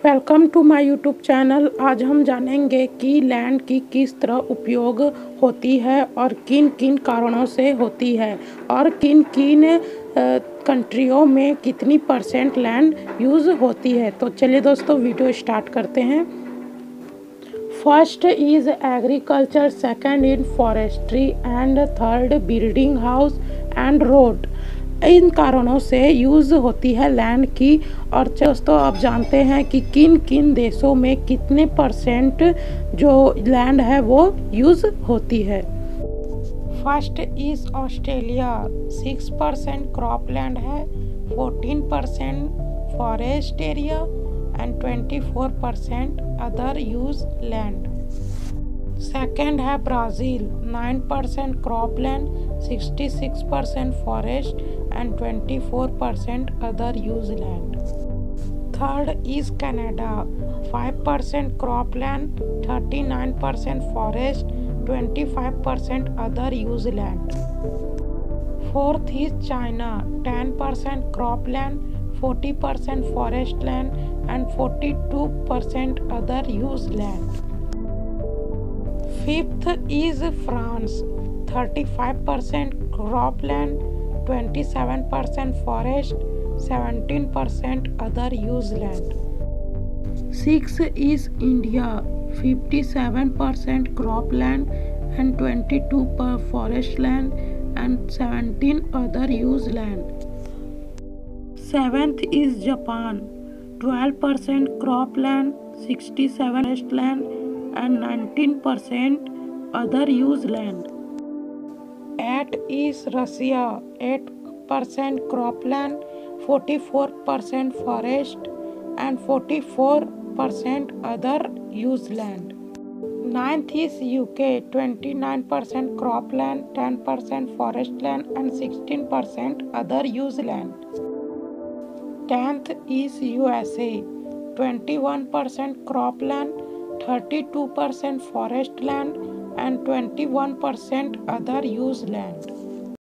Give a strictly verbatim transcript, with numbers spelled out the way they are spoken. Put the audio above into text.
Welcome to my YouTube channel. आज हम जानेंगे कि लैंड की किस तरह उपयोग होती है और किन किन कारणों से होती है और किन किन कंट्रियों में कितनी परसेंट लैंड यूज़ होती है। तो चलिए दोस्तों वीडियो स्टार्ट करते हैं। First is agriculture, second in forestry and third building house and road. इन कारणों से यूज़ होती है लैंड की। और दोस्तों आप जानते हैं कि किन किन देशों में कितने परसेंट जो लैंड है वो यूज़ होती है। First is Australia, six percent crop land है, fourteen percent forest area and twenty four percent other use land. Second है Brazil, nine percent crop land, sixty six percent forest and twenty four percent other use land. Third is Canada, five percent crop land, thirty nine percent forest, twenty five percent other use land. Fourth is China, ten percent crop land, forty percent forest land and forty two percent other use land. Fifth is France, thirty-five percent cropland, twenty-seven percent forest, seventeen percent other use land. Sixth is India, fifty-seven percent cropland and twenty-two percent forest land and seventeen other use land. Seventh is Japan, twelve percent cropland, sixty-seven forest land and nineteen percent other use land. Eight is Russia, eight percent cropland, forty-four percent forest and forty-four percent other use land. Ninth is U K, twenty-nine percent cropland, ten percent forest land and sixteen percent other use land. Tenth is U S A, twenty-one percent cropland, thirty-two percent forest land and twenty-one percent other use land.